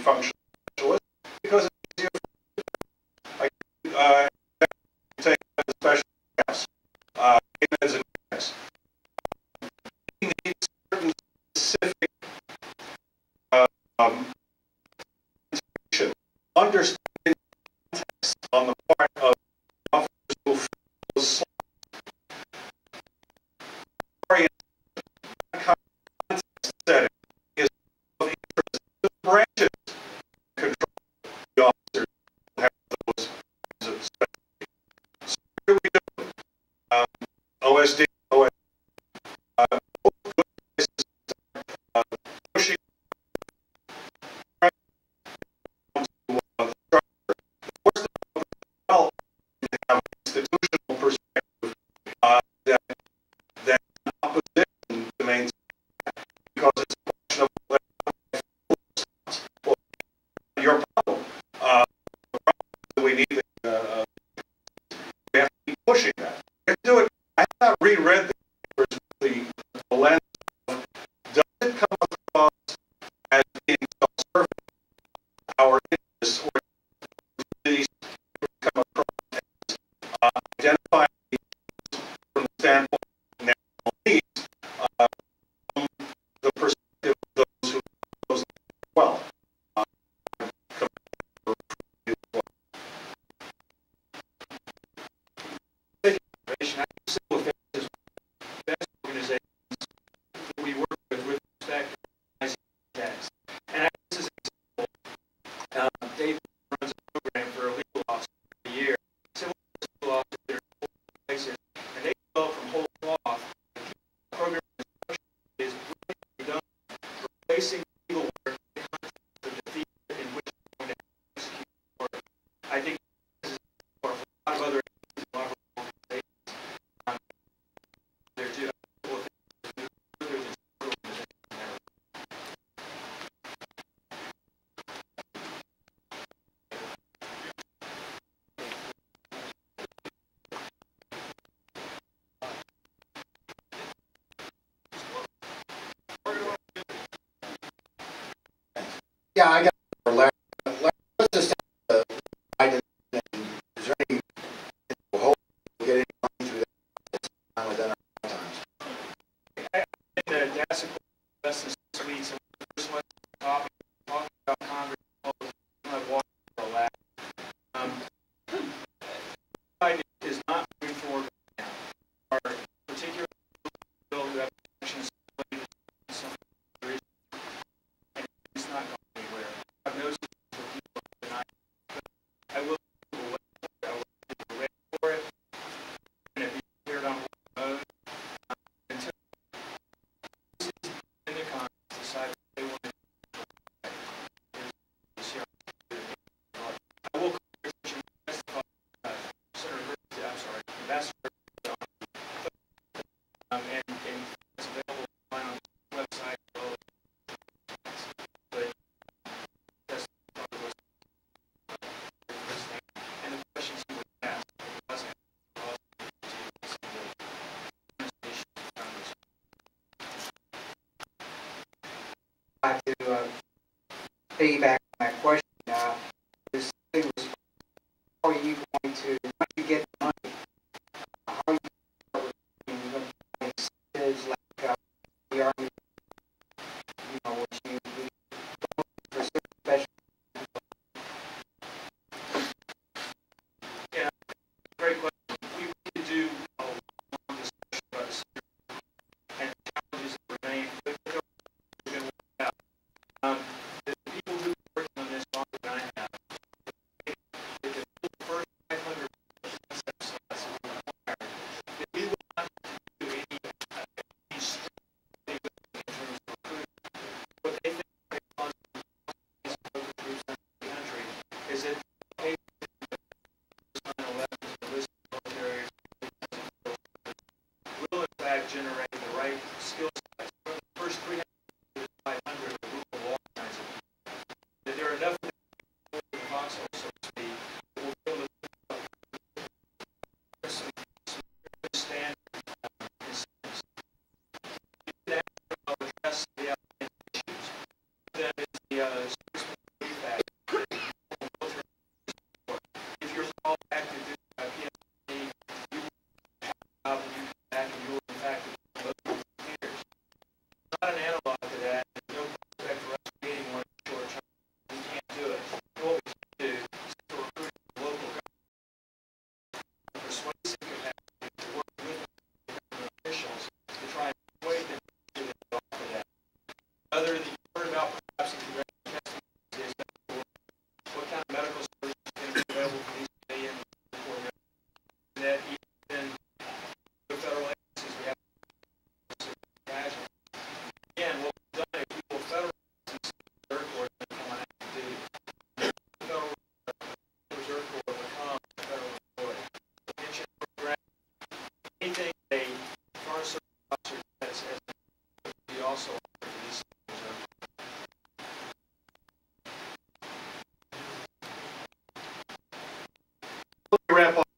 functional specialist because it's easier for take a special class, as an class. We need certain specific understanding context on the part of officers who fill those slots. Context setting is of interest. The branches control the officers who have those kinds of specialties. So what do we do? OSD, OSD. Good places to start pushing have an institutional perspective that opposition to maintain because it's a question of well, your problem. The problem is that we need we have to keep pushing that. We have to do it. I have not reread the papers with the lens of does it come across as being self-serving our interests or these come across identifying from the standpoint of national needs from the perspective of those who those well. I civil affairs is the best organizations that we work with respect to tax. And this is an example. Dave runs a program for a legal officer every year. Civil legal officers that are in places, and they develop from whole cloth. The program is really done replacing legal work in the defeat in which we're going to execute work. I think this is for a lot of other yeah, I got Larry. Let's just have is there any hope to get any money through that within our times? I think that that's a best suite. So the first one talking about Congress, I've walked for a lap. Is not moving forward right now. Our particular bill that actions and it's not going anywhere. I've noticed for people tonight. I will wait for it. And if you hear it on mode until in the Congress decide what they want to do. I will testify. Senator, I'm sorry, Ambassador, and it's available on the website. But that's and the questions he would ask wasn't to piggyback on that question. This thing was, how are you going to, once you get the money, how are you going to incentives like the Army, which you for special. Yeah, great question. We could do a long discussion about this and the challenges that remain. But we're going to work out. The people who are working on this on wrap up,